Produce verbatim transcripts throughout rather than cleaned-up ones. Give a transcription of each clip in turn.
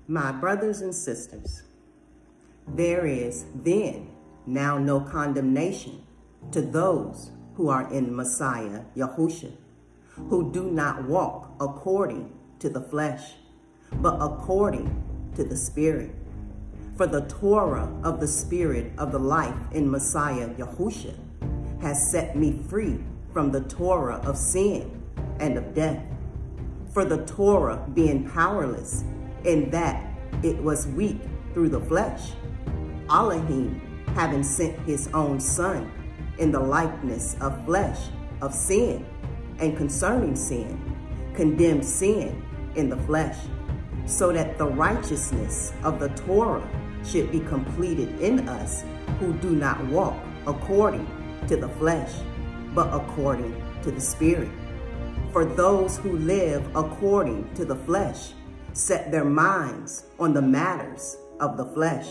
My brothers and sisters, there is then now no condemnation to those who are in Messiah Yahushua, who do not walk according to the flesh, but according to the Spirit. For the Torah of the Spirit of the life in Messiah Yahushua has set me free from the Torah of sin and of death. For the Torah being powerless in that it was weak through the flesh, Elohim, having sent his own Son in the likeness of flesh of sin, and concerning sin, condemned sin in the flesh, so that the righteousness of the Torah should be completed in us who do not walk according to the flesh, but according to the Spirit. For those who live according to the flesh set their minds on the matters of the flesh,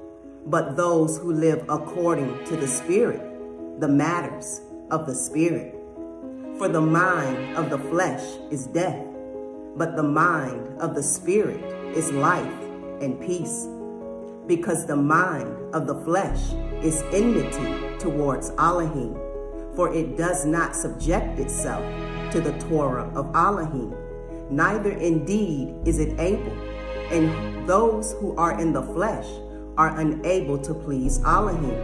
but those who live according to the Spirit, the matters of the Spirit. For the mind of the flesh is death, but the mind of the Spirit is life and peace. Because the mind of the flesh is enmity towards Elohim, for it does not subject itself to the Torah of Elohim, neither indeed is it able. And those who are in the flesh are unable to please Elohim.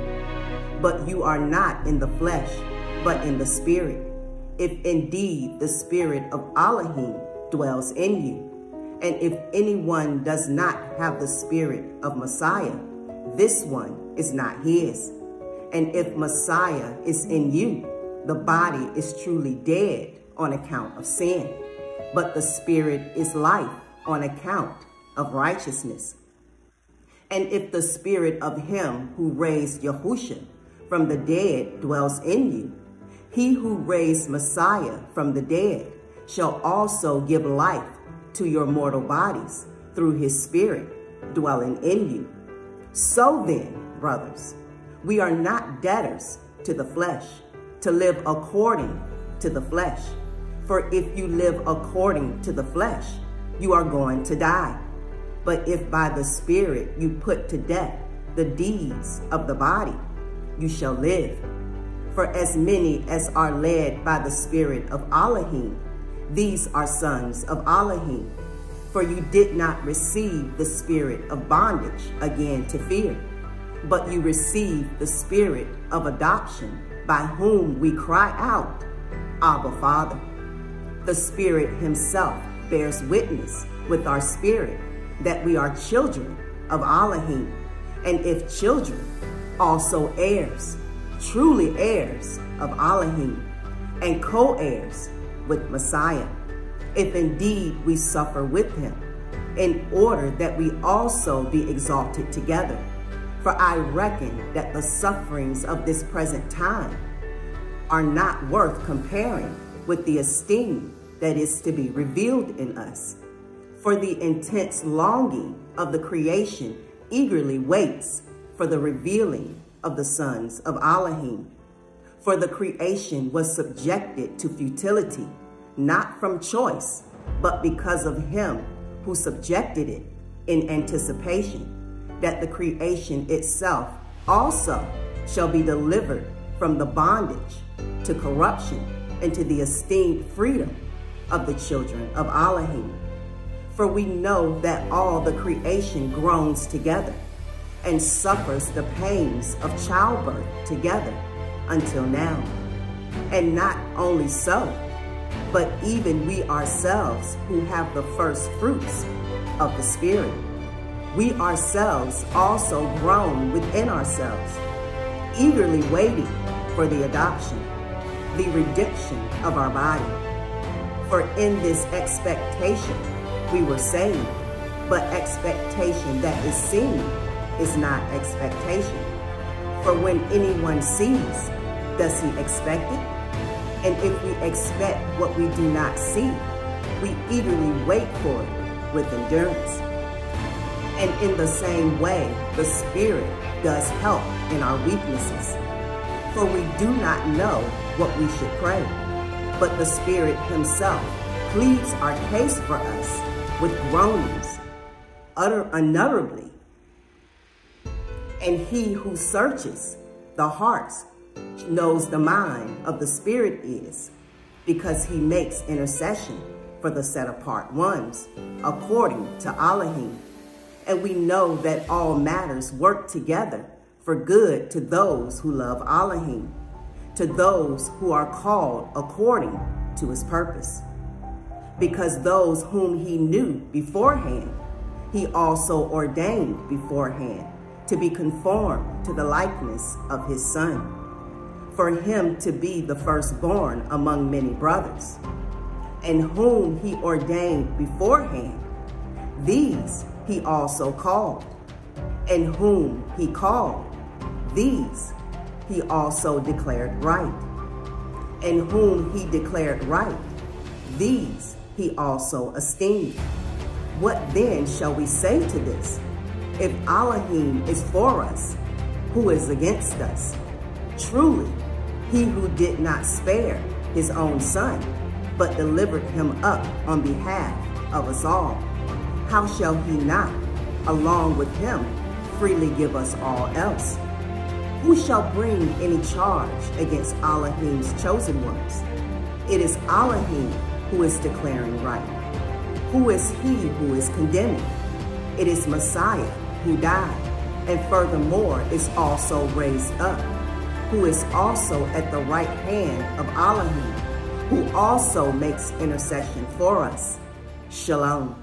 But you are not in the flesh, but in the Spirit, if indeed the Spirit of Elohim dwells in you. And if anyone does not have the Spirit of Messiah, this one is not his. And if Messiah is in you, the body is truly dead on account of sin, but the Spirit is life on account of righteousness. And if the Spirit of him who raised Yahushua from the dead dwells in you, he who raised Messiah from the dead shall also give life to your mortal bodies through his Spirit dwelling in you. So then, brothers, we are not debtors to the flesh, to live according to the flesh. For if you live according to the flesh, you are going to die. But if by the Spirit you put to death the deeds of the body, you shall live. For as many as are led by the Spirit of Elohim, these are sons of Elohim. For you did not receive the spirit of bondage again to fear, but you received the Spirit of adoption, by whom we cry out, Abba, Father. The Spirit himself bears witness with our spirit that we are children of Elohim, and if children, also heirs, truly heirs of Elohim, and co-heirs with Messiah, if indeed we suffer with him, in order that we also be exalted together. For I reckon that the sufferings of this present time are not worth comparing with the esteem that is to be revealed in us. For the intense longing of the creation eagerly waits for the revealing of the sons of Elohim. For the creation was subjected to futility, not from choice, but because of him who subjected it in anticipation, that the creation itself also shall be delivered from the bondage to corruption into the esteemed freedom of the children of Elohim. For we know that all the creation groans together and suffers the pains of childbirth together until now. And not only so, but even we ourselves who have the first fruits of the Spirit, we ourselves also groan within ourselves, eagerly waiting for the adoption, the redemption of our body. For in this expectation we were saved, but expectation that is seen is not expectation. For when anyone sees, does he expect it? And if we expect what we do not see, we eagerly wait for it with endurance. And in the same way, the Spirit does help in our weaknesses. For we do not know what we should pray, but the Spirit himself pleads our case for us with groanings utter, unutterably. And he who searches the hearts knows the mind of the Spirit is, because he makes intercession for the set-apart ones, according to Elohim. And we know that all matters work together for good to those who love Elohim, to those who are called according to his purpose. Because those whom he knew beforehand, he also ordained beforehand to be conformed to the likeness of his Son, for him to be the firstborn among many brothers. And whom he ordained beforehand, these he also called. And whom he called, these he also declared right. And whom he declared right, these he also esteemed. What then shall we say to this? If Elohim is for us, who is against us? Truly, he who did not spare his own Son, but delivered him up on behalf of us all, how shall he not, along with him, freely give us all else? Who shall bring any charge against Elohim's chosen ones? It is Elohim who is declaring right. Who is he who is condemning? It is Messiah who died, and furthermore is also raised up, who is also at the right hand of Elohim, who also makes intercession for us. Shalom.